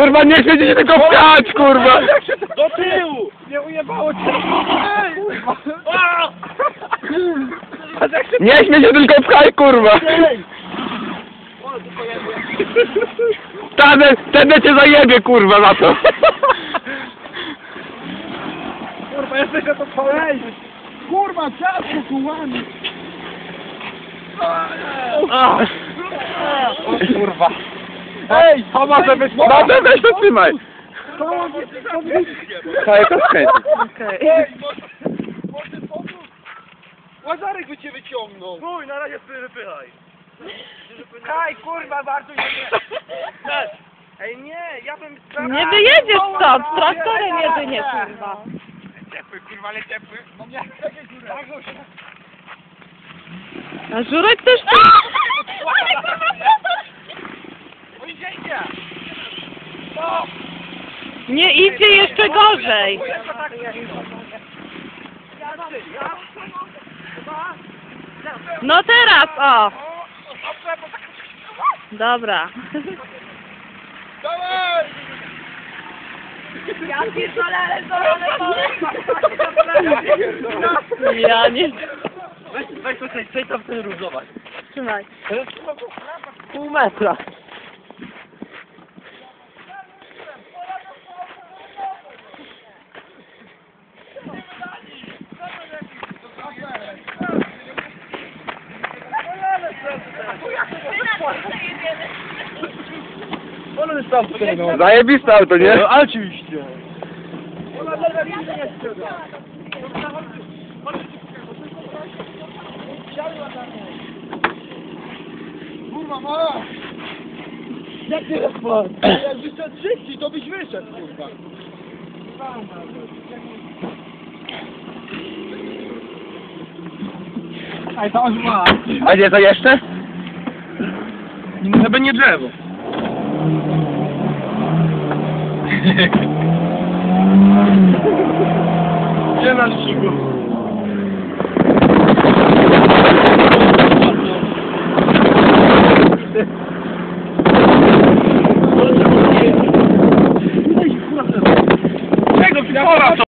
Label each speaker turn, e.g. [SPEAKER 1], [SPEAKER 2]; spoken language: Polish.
[SPEAKER 1] Kurwa, nie chcecie się tylko pchać, kurwa!
[SPEAKER 2] Do tyłu! Nie ujebało cię! Ej! Kurwa!
[SPEAKER 1] Nie śmiej się, tylko pchaj, kurwa! Wtedy cię zajebie, kurwa, za to!
[SPEAKER 2] Kurwa, jesteś na to chory! Kurwa, ciasto kołami! O kurwa! Ej, to może być...
[SPEAKER 1] Dobrze, weź to trzymaj! Całe to skręci.
[SPEAKER 2] Łazarek by cię wyciągnął! Stój, na razie sobie wypychaj! Kaj, kurwa, bardzo nie! Ej, nie, ja bym...
[SPEAKER 3] Nie wyjedziesz stąd, traktorem jedynie, kurwa.
[SPEAKER 2] Ciepły, kurwa, ale ciepły. No nie, takie dziura.
[SPEAKER 3] A Żurek też tu...
[SPEAKER 2] No idzie, idzie! No!
[SPEAKER 3] Nie idzie jeszcze gorzej. No teraz, o. Dobra.
[SPEAKER 2] Dawaj!
[SPEAKER 3] Ja pierdolę, Ja nie...
[SPEAKER 2] Weź to coś tam chcę różować.
[SPEAKER 3] Trzymaj.
[SPEAKER 2] Pół metra.
[SPEAKER 1] Zajebiste auto, nie?
[SPEAKER 2] No, oczywiście. Kurwa, ma! Jak ty rozpad? Jakbyś szedł szybciej, to byś wyszedł, kurwa. Ej, to już ma.
[SPEAKER 1] A gdzie to jeszcze?
[SPEAKER 2] Żeby nie drzewo.